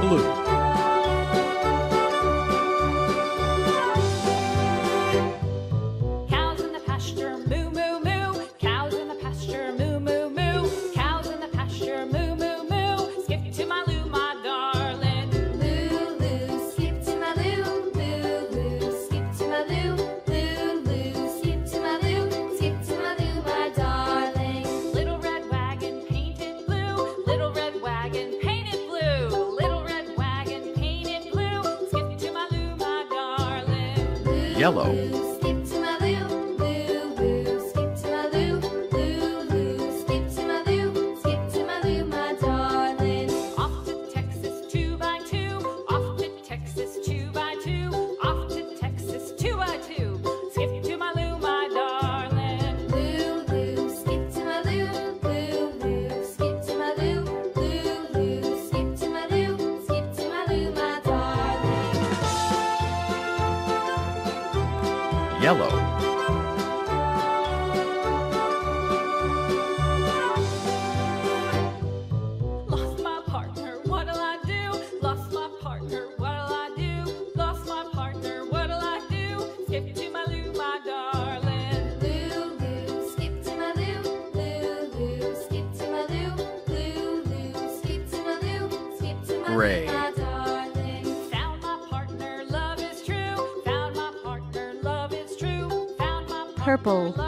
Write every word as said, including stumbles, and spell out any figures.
blue. Cows in the pasture, moo, moo, moo. Cows in the pasture, moo, moo, moo. Cows in the pasture, moo, moo, moo. Skip to my loo, my darling. Loo, loo, skip to my loo. Loo, loo, skip to my loo. Loo, loo, skip to my loo. Skip to my loo, my darling. Little red wagon painted blue. Little red wagon painted blue. Little red wagon painted blue. Skip to my loo, my darling. Loo, Yellow. loo, skip to my loo. Loo, loo, skip to my loo. Loo, loo, skip to my loo. Skip to my loo, my darling. Off to Texas two by two. Off to Texas two by two. Off to Texas two by two. Skip to my loo, my darling. Loo, loo, skip to my loo. Loo, loo, skip to my loo. Loo, loo, skip to my loo. Skip to my loo, my darling. Yellow. Lost my partner, what'll I do? Lost my partner, what'll I do? Lost my partner, what'll I do? Skip to my loo, my darling. Loo, loo, skip to my loo. Loo, loo, skip to my loo. Loo, loo, skip to my loo. Skip to my Gray. loo, my darling. Found my partner, love is true. Found my partner, love is true. Found my partner, Purple. love